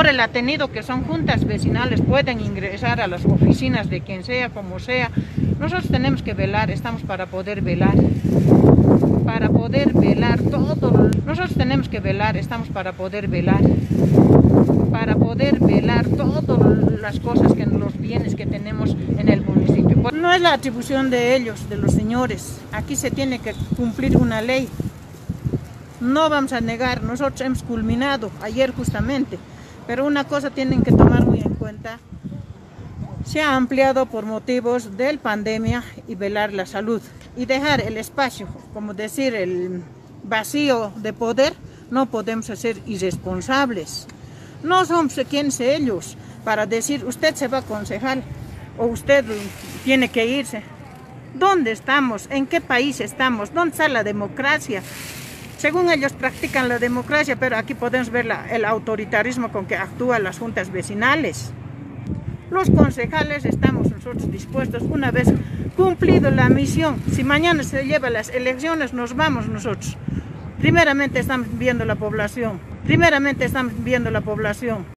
Por el atenido que son juntas vecinales, pueden ingresar a las oficinas de quien sea, como sea. Nosotros tenemos que velar, estamos para poder velar. Para poder velar todo. Nosotros tenemos que velar, estamos para poder velar. Para poder velar todas las cosas, los bienes que tenemos en el municipio. No es la atribución de ellos, de los señores. Aquí se tiene que cumplir una ley. No vamos a negar, nosotros hemos culminado ayer justamente, pero una cosa tienen que tomar muy en cuenta. Se ha ampliado por motivos de la pandemia y velar la salud y dejar el espacio, como decir, el vacío de poder. No podemos ser irresponsables. No somos quienes ellos para decir usted se va a concejal o usted tiene que irse. ¿Dónde estamos? ¿En qué país estamos? ¿Dónde está la democracia? Según ellos practican la democracia, pero aquí podemos ver el autoritarismo con que actúan las juntas vecinales. Los concejales estamos nosotros dispuestos, una vez cumplido la misión, si mañana se llevan las elecciones, nos vamos nosotros. Primeramente estamos viendo la población.